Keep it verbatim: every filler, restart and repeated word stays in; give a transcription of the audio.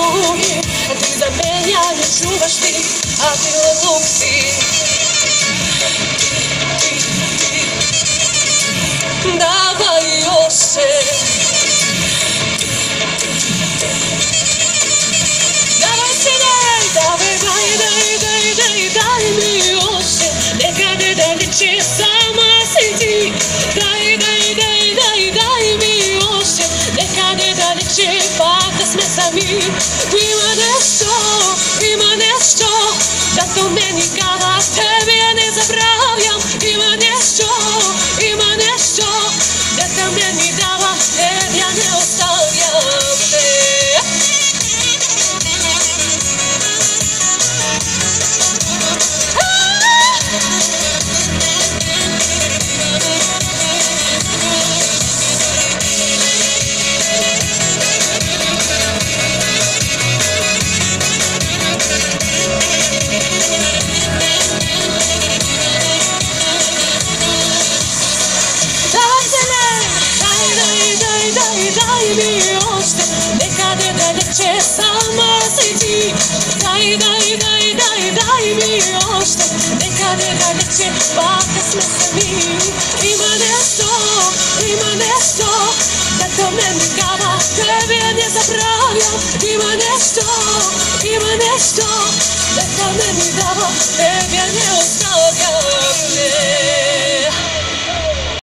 drugi, a ti za menja ne čuvaš ti, a ti luk si. Dawaj Josze, dawaj synej, dawaj, daj, daj, daj, daj, daj mi Josze, neka ne daliče sama si ti. Daj, daj, daj, daj, daj mi Josze, neka ne daliče, pa da sme sami. Ima nešto, ima nešto, da to meni kada tebe ja ne zapravljam. Ima nešto, ima nešto, da te meni dava, tebe ja ne ostavljam te. Daj mi Jošte, neka ne daleče sama si ti. Daj, daj, daj, daj, daj mi Jošte, neka ne daleče, pa da sme sami. Ima nešto, ima nešto, da to meni dava, tebe ja ne zapravljam. Ima nešto,